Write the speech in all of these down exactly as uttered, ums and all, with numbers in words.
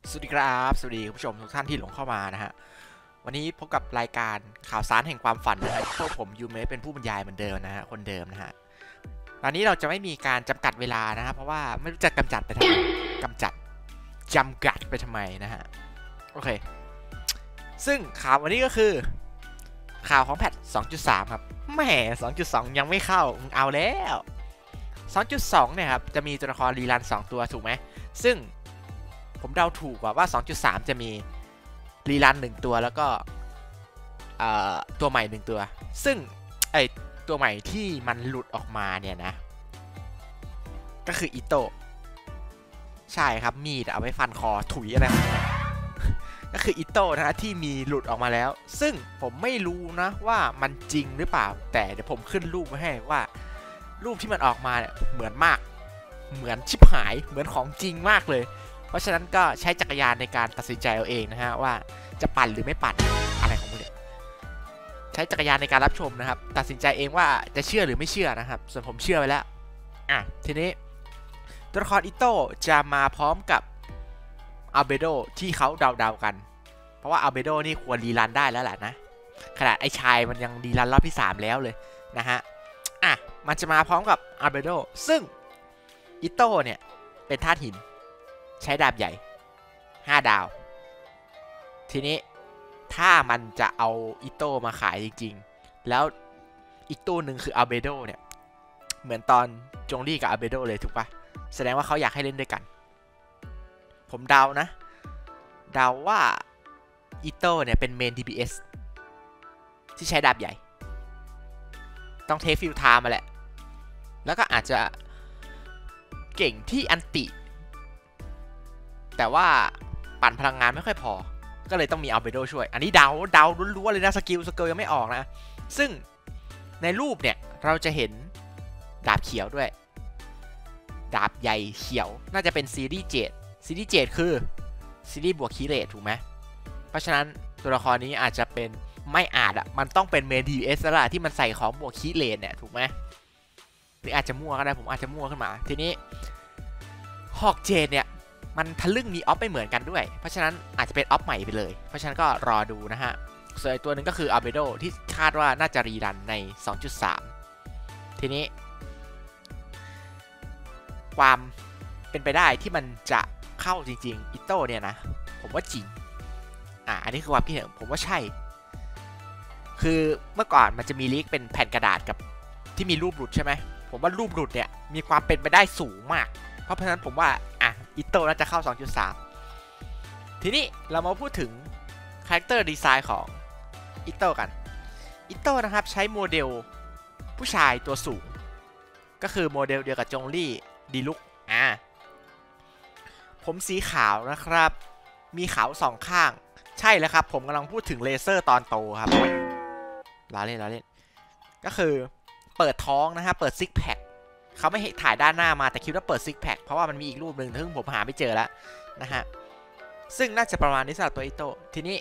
สวัสดีครับสวัสดีคุณผู้ชมทุกท่านที่หลงเข้ามานะฮะวันนี้พบกับรายการข่าวสารแห่งความฝันนะฮะพวกผมยูเมะเป็นผู้บรรยายเหมือนเดิมนะฮะคนเดิมนะฮะตอนนี้เราจะไม่มีการจำกัดเวลานะฮะเพราะว่าไม่รู้จะกำจัดไปทำไมกำจัดจำกัดไปทำไมนะฮะโอเคซึ่งข่าววันนี้ก็คือข่าวของแพท สองจุดสาม ครับแหม สองจุดสอง ยังไม่เข้าเอาแล้ว สองจุดสอง เนี่ยครับจะมีตัวละครรีรันสองตัวถูกไหมซึ่งผมเดาถูกว่าว่า สองจุดสาม จะมีรีรันหนึ่งตัวแล้วก็ตัวใหม่หนึ่งตัวซึ่งไอตัวใหม่ที่มันหลุดออกมาเนี่ยนะก็คืออิโตะใช่ครับมีดเอาไว้ฟันคอถุยอะไรก็คืออิโตะนะที่มีหลุดออกมาแล้วซึ่งผมไม่รู้นะว่ามันจริงหรือเปล่าแต่เดี๋ยวผมขึ้นรูปมาให้ว่ารูปที่มันออกมาเนี่ยเหมือนมากเหมือนชิบหายเหมือนของจริงมากเลยเพราะฉะนั้นก็ใช้จักรยานในการตัดสินใจเอาเองนะฮะว่าจะปั่นหรือไม่ปั่นอะไรของมึงเนี่ยใช้จักรยานในการรับชมนะครับตัดสินใจเองว่าจะเชื่อหรือไม่เชื่อนะครับส่วนผมเชื่อไปแล้วอ่ะทีนี้ตัวละครอิโต้จะมาพร้อมกับอัลเบโดที่เขาเดาๆกันเพราะว่าอัลเบโดนี่ควรรีรันได้แล้วแหละนะขนาดไอ้ชายมันยังรีรันรอบที่สามแล้วเลยนะฮะอ่ะมันจะมาพร้อมกับอัลเบโดซึ่งอิโต้เนี่ยเป็นธาตุหินใช้ดาบใหญ่ห้าดาวทีนี้ถ้ามันจะเอาอิโต้มาขายจริงๆแล้วอีกตัวหนึ่งคืออัลเบโดเนี่ยเหมือนตอนจงลี่กับอัลเบโดเลยถูกปะแสดงว่าเขาอยากให้เล่นด้วยกันผมเดานะเดาว่าอิโต้เนี่ยเป็นเมน ดี พี เอส ที่ใช้ดาบใหญ่ต้องเทฟิลไทม์มาแหละแล้วก็อาจจะเก่งที่อันติแต่ว่าปั่นพลังงานไม่ค่อยพอก็เลยต้องมีอัลเบโดช่วยอันนี้เดาเดาล้วนๆเลยนะสกิลสกิลยังไม่ออกนะซึ่งในรูปเนี่ยเราจะเห็นดาบเขียวด้วยดาบใหญ่เขียวน่าจะเป็นซีรีส์เจ็ดซีรีส์เจ็ดคือซีรีส์บวกคีเรตถูกไหมเพราะฉะนั้นตัวละครนี้อาจจะเป็นไม่อาจอะมันต้องเป็นเมน ดี พี เอส แล้วล่ะที่มันใส่ของบวกคีเรตเนี่ยถูกไหมหรืออาจจะมั่วก็ได้ผมอาจจะมั่วขึ้นมาทีนี้ฮอกเจนเนี่ยมันทะลึ่งมีออฟไม่เหมือนกันด้วยเพราะฉะนั้นอาจจะเป็นออฟใหม่ไปเลยเพราะฉะนั้นก็รอดูนะฮะส่วนตัวหนึ่งก็คืออัลเบโดที่คาดว่าน่าจะรีรันใน สองจุดสาม ทีนี้ความเป็นไปได้ที่มันจะเข้าจริงๆอิโต้เนี่ยนะผมว่าจริงอ่ะอันนี้คือความคิดเห็นผมว่าใช่คือเมื่อก่อนมันจะมีลีกเป็นแผ่นกระดาษกับที่มีรูปหลุดใช่ไหมผมว่ารูปหลุดเนี่ยมีความเป็นไปได้สูงมากเพราะฉะนั้นผมว่าอ่ะอิโต้น่าจะเข้า สองจุดสาม ทีนี้เรามาพูดถึงคาแรคเตอร์ดีไซน์ของอิโต้กันอิโต้นะครับใช้โมเดลผู้ชายตัวสูงก็คือโมเดลเดียวกับจงลี่ดีลุกอ่าผมสีขาวนะครับมีขาวสองข้างใช่แล้วครับผมกำลังพูดถึงเลเซอร์ตอนโตครับล้อเล่นล้อเล่นก็คือเปิดท้องนะฮะเปิดซิกแพคเขาไม่ให้ถ่ายด้านหน้ามาแต่คิดว่าเปิดซิกแพคเพราะว่ามันมีอีกรูปหนึ่งซึ่งผมหาไม่เจอแล้วนะฮะซึ่งน่าจะประมาณนี้สำหรับตัวอิโต้ทีนี้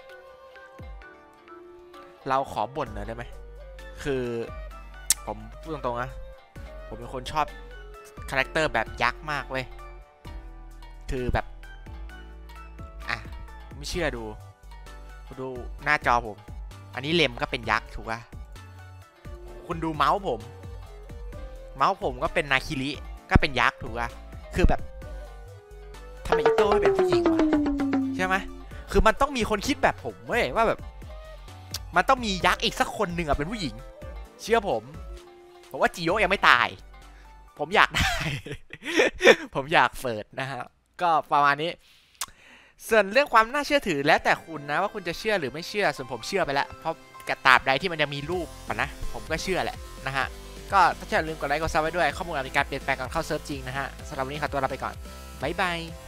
เราขอบ่นหน่อยได้ไหมคือผมพูดตรงๆนะผมเป็นคนชอบคาแรคเตอร์แบบยักษ์มากเว้ยคือแบบอ่ะไม่เชื่อดูดูหน้าจอผมอันนี้เลมก็เป็นยักษ์ถูกป่ะคุณดูเมาส์ผมเมาส์ผมก็เป็นนาคิริก็เป็นยักษ์ถูกป่ะคือแบบทำไมอิโต้ไม่เป็นผู้หญิงวะใช่ไหมคือมันต้องมีคนคิดแบบผมเว้ยว่าแบบมันต้องมียักษ์อีกสักคนหนึ่งอะเป็นผู้หญิงเชื่อผมผมว่าจิโยะยังไม่ตายผมอยากได้ ผมอยากเฟิร์ดนะฮะก็ประมาณนี้ส่วนเรื่องความน่าเชื่อถือแล้วแต่คุณนะว่าคุณจะเชื่อหรือไม่เชื่อส่วนผมเชื่อไปแล้วเพราะกระตาบใดที่มันยังมีรูปนะผมก็เชื่อแหละนะฮะก็ถ้าอย่าลืมกดไลค์กดซับไว้ด้วยข้อมูลมีการเปลี่ยนแปลงก่อนเข้าเซิร์ฟจริงนะฮะสำหรับวันนี้ขอตัวลาไปก่อนบ๊ายบาย